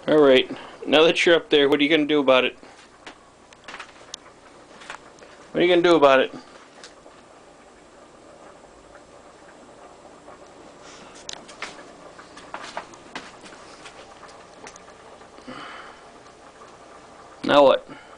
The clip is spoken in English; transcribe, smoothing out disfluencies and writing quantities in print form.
Alright, now that you're up there, what are you going to do about it? What are you going to do about it? Now what?